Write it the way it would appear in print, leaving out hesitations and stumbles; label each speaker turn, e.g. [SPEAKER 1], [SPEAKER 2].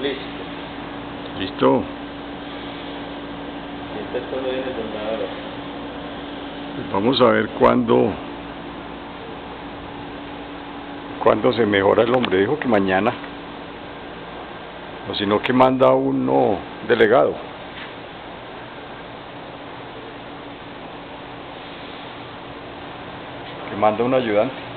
[SPEAKER 1] Listo.
[SPEAKER 2] ¿Listo?
[SPEAKER 1] Y entonces cuando viene el tornador.
[SPEAKER 2] Pues vamos a ver cuándo se mejora el hombre. Dijo que mañana. O si no, que manda uno delegado. Que manda un ayudante.